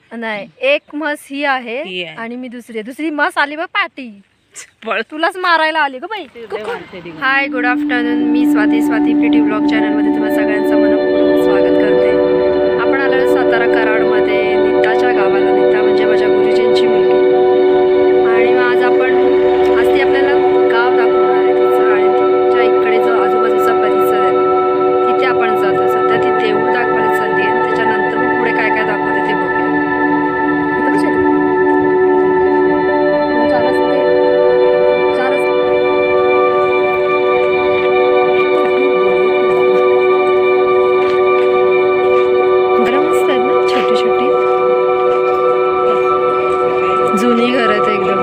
नाही, एक म्हस ही आहे आणि मी दुसरी म्हस आली बघ पाटी, तुलाच मारायला आली ग बाई. Hi, good afternoon. मी स्वाती प्रिटी ब्लॉग चॅनलमध्ये तुम्हाला सगळ्यांचं मनपूर्वक स्वागत करते. आपण आलेलो सातारा कराडमध्ये नीताच्या गावाला. नीता म्हणजे माझ्या गुरुजींची मुलगी. आणि आज ती आपल्याला गाव दाखवणार आहे तिचं, आणि तिच्या इकडे जो आजूबाजूचा परिसर आहे तिथे आपण जातो. सध्या ती देऊळ दाखवायला चालली आहे, त्याच्यानंतर मग पुढे काय काय दाखवते ते बघूया. जुनी घर आहेत एकदम.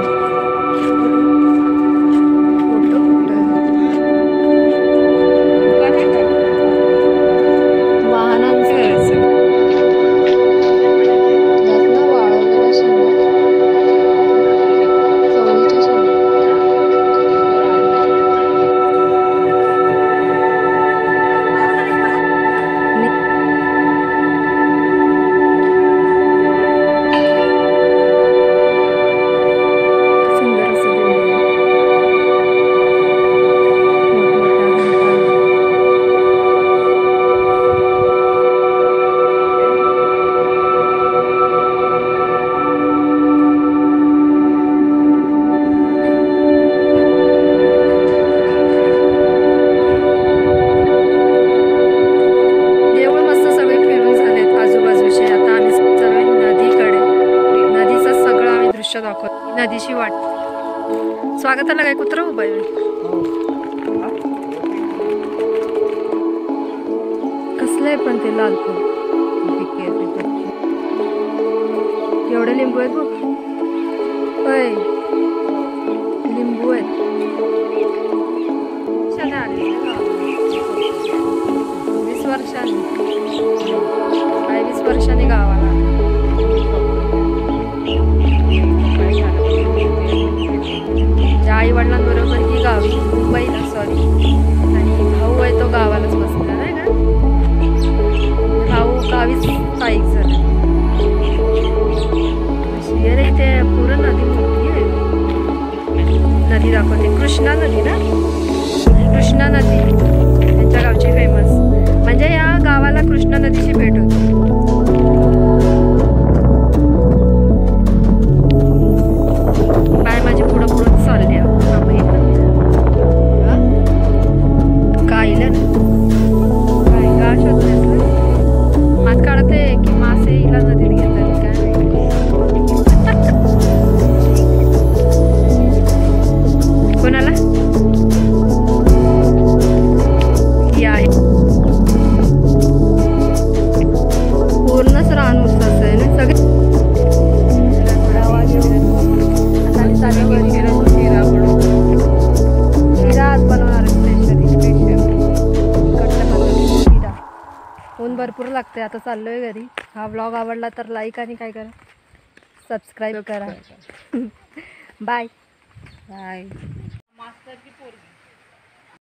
वाहनांचं दाखवत. नदीची वाट. स्वागताला काय कुत्रा उभा आहे? कसलं आहे पण ते लाल फूल. एवढे लिंबू आहेत बघ. होय, लिंबू आहेत. 20 वर्षांनी 20 वर्षांनी गावाला. आई वडिलांबरोबर ही गावी मुंबईला, सॉरी, आणि भाऊ आहे तो गावालाच बसला नाही का. भाऊ गावीच स्थायिक झाला. अरे इथे पूर्ण नदी मोठी आहे. नदी दाखवते, कृष्णा नदी ना. कृष्णा नदी त्यांच्या गावची फेमस. म्हणजे या गावाला कृष्णा नदीची भेट होती. बाय माझी पुढं चालली कायला काय का शोधण्याचं मात काढते की मासे हिला नदीत घेतात काय. कोणाला ही आहे पूर्णच रान उसाचं आहे ना सगळे. ऊन भरपूर लागते. आता चाललोय घरी. हा व्लॉग आवडला तर लाईक आणि काय करा, सबस्क्राईब करा. Bye bye.